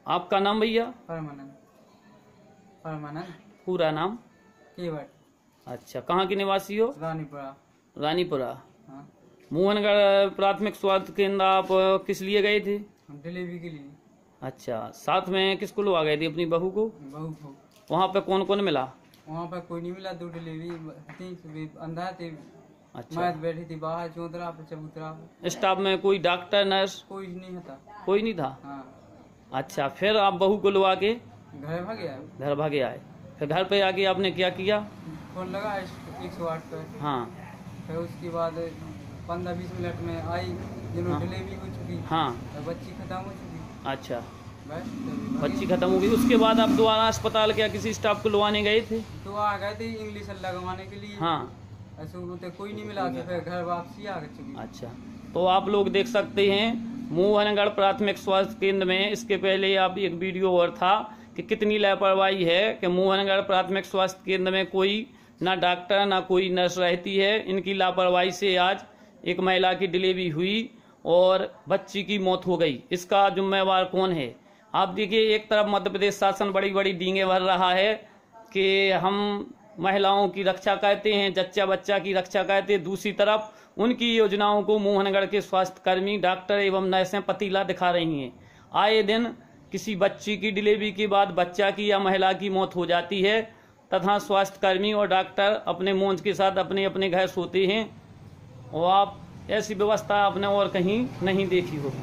आपका नाम भैया? परमानंद। परमानंद। पूरा नाम? केवट। अच्छा, कहाँ के निवासी हो? रानीपुरा। रानीपुरा। हाँ। मोहनगढ़ प्राथमिक स्वास्थ्य केंद्र आप किस लिए गए थे? डिलीवरी के लिए। अच्छा, साथ में किसको लगा गए थे? अपनी बहू को? बहू को। वहाँ पे कौन कौन मिला? वहाँ पर कोई नहीं मिला, 2 डिलीवरी थी, अंधा थे। अच्छा, मैं बैठी थी बाहर चौतरा पे चबूतरा पे। स्टाफ में कोई डॉक्टर नर्स कोई नहीं था। कोई नहीं था? हाँ। अच्छा, फिर आप बहू को लगा के घर भाग गया। घर भागे आए। फिर घर पे आके आपने क्या किया? फोन लगा 108 पर। हाँ। फिर उसके बाद 15-20 मिनट में आई, जिन्होंने हाँ। डिलीवरी हो चुकी। हाँ। बच्ची खत्म हो चुकी। अच्छा, बस बच्ची खत्म हो गई। उसके बाद आप दोबारा अस्पताल क्या किसी स्टाफ को लवाने गए थे? तो आ गए थे इंग्लिश लगवाने के लिए। हाँ। ऐसे तो कोई नहीं मिला, तो फिर घर वापसी आ गई। अच्छा, तो आप लोग देख सकते हैं मोहनगढ़ प्राथमिक स्वास्थ्य केंद्र में इसके पहले आप एक वीडियो और था कि कितनी लापरवाही है कि मोहनगढ़ प्राथमिक स्वास्थ्य केंद्र में कोई ना डॉक्टर ना कोई नर्स रहती है। इनकी लापरवाही से आज एक महिला की डिलीवरी हुई और बच्ची की मौत हो गई। इसका जिम्मेवार कौन है? आप देखिए, एक तरफ मध्य प्रदेश शासन बड़ी बड़ी डींगे भर रहा है कि हम महिलाओं की रक्षा करते हैं, जच्चा बच्चा की रक्षा करते हैं। दूसरी तरफ उनकी योजनाओं को मोहनगढ़ के स्वास्थ्य कर्मी, डॉक्टर एवं नर्सें पतीला दिखा रही हैं। आए दिन किसी बच्ची की डिलीवरी के बाद बच्चा की या महिला की मौत हो जाती है तथा स्वास्थ्य कर्मी और डॉक्टर अपने मौज के साथ अपने अपने घर सोते हैं। और आप ऐसी व्यवस्था आपने और कहीं नहीं देखी होगी।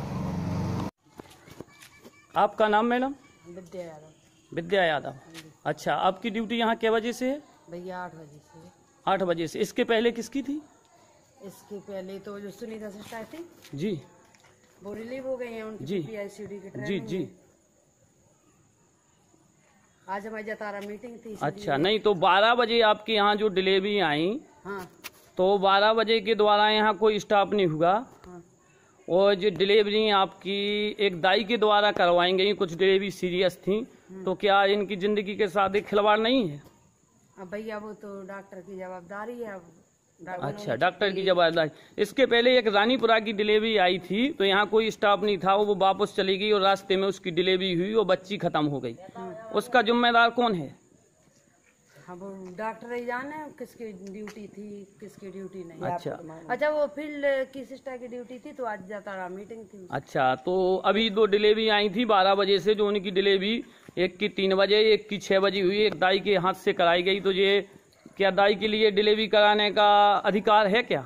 आपका नाम मैडम? विद्या यादव। विद्या यादव। अच्छा, आपकी ड्यूटी यहाँ क्या बजे से है? भैया 8 बजे से। 8 बजे से। इसके पहले किसकी थी? इसके पहले तो जो सुनीता सिस्टर थी जी, वो रिलीव हो गई हैं, उनकी जी। PICD की जी ट्रेनिंग जी। है। आज हमारी जतारा मीटिंग थी। अच्छा, नहीं तो 12 बजे आपके यहाँ जो डिलीवरी आई, हाँ तो 12 बजे के द्वारा यहाँ कोई स्टाफ नहीं हुआ। हाँ। और जो डिलीवरी आपकी एक दाई के द्वारा करवाई गई, कुछ डिलीवरी सीरियस थी, तो क्या इनकी जिंदगी के साथ एक खिलवाड़ नहीं है? अब भैया वो तो डॉक्टर की जवाबदारी है। अब अच्छा, डॉक्टर की जवाबदारी। इसके पहले एक रानीपुरा की डिलीवरी आई थी, तो यहाँ कोई स्टाफ नहीं था, वो वापस चली गई और रास्ते में उसकी डिलीवरी हुई और बच्ची खत्म हो गई। उसका जिम्मेदार कौन है? हाँ, वो डॉक्टर ही जाने किसकी ड्यूटी थी किसकी ड्यूटी नहीं। अच्छा। अच्छा, वो फील्ड की सिस्टर की ड्यूटी थी, तो आज जतारा मीटिंग थी। अच्छा, तो अभी 2 डिलीवरी आई थी 12 बजे से, जो उनकी डिलीवरी एक की 3 बजे, एक की 6 बजे हुई, एक दाई के हाथ से कराई गई। तो ये क्या दाई के लिए डिलीवरी कराने का अधिकार है क्या?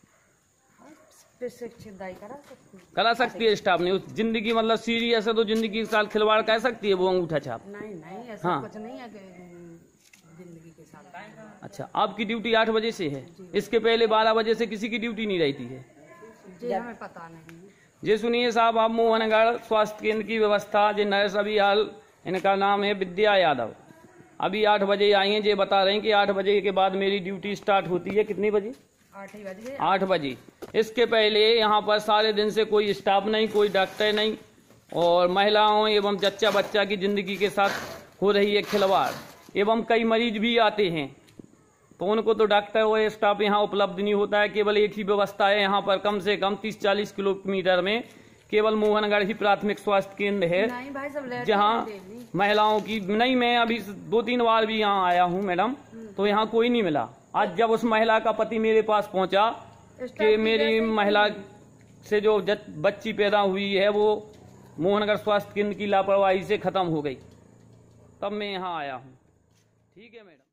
प्रशिक्षित दाई करा सकती है स्टाफ ने? उस जिंदगी मतलब सीरियस है तो जिंदगी के साथ खिलवाड़ कर सकती है वो अंगूठा छाप? नहीं नहीं, ऐसा हाँ। कुछ नहीं है जिंदगी के साथ। अच्छा, आपकी ड्यूटी 8 बजे से है। इसके पहले 12 बजे से किसी की ड्यूटी नहीं रहती है? जी, हमें पता नहीं। जी सुनिए साहब, आप मोहनगढ़ स्वास्थ्य केंद्र की व्यवस्था, जो नर्स अभी हाल इनका नाम है विद्या यादव, अभी 8 बजे आई हैं। ये बता रहे हैं कि 8 बजे के बाद मेरी ड्यूटी स्टार्ट होती है। कितनी बजे? 8 बजे। 8 बजे। इसके पहले यहाँ पर सारे दिन से कोई स्टाफ नहीं, कोई डॉक्टर नहीं, और महिलाओं एवं जच्चा बच्चा की जिंदगी के साथ हो रही है खिलवाड़। एवं कई मरीज भी आते हैं, तो उनको तो डॉक्टर और स्टाफ यहाँ उपलब्ध नहीं होता है। केवल एक ही व्यवस्था है यहाँ पर, कम से कम 30-40 किलोमीटर में केवल मोहनगढ़ ही प्राथमिक स्वास्थ्य केंद्र है जहाँ महिलाओं की नहीं। मैं अभी 2-3 बार भी यहाँ आया हूँ मैडम, तो यहाँ कोई नहीं मिला। आज जब उस महिला का पति मेरे पास पहुँचा कि मेरी महिला से जो बच्ची पैदा हुई है वो मोहनगढ़ स्वास्थ्य केंद्र की लापरवाही से खत्म हो गई, तब मैं यहाँ आया हूँ। ठीक है मैडम।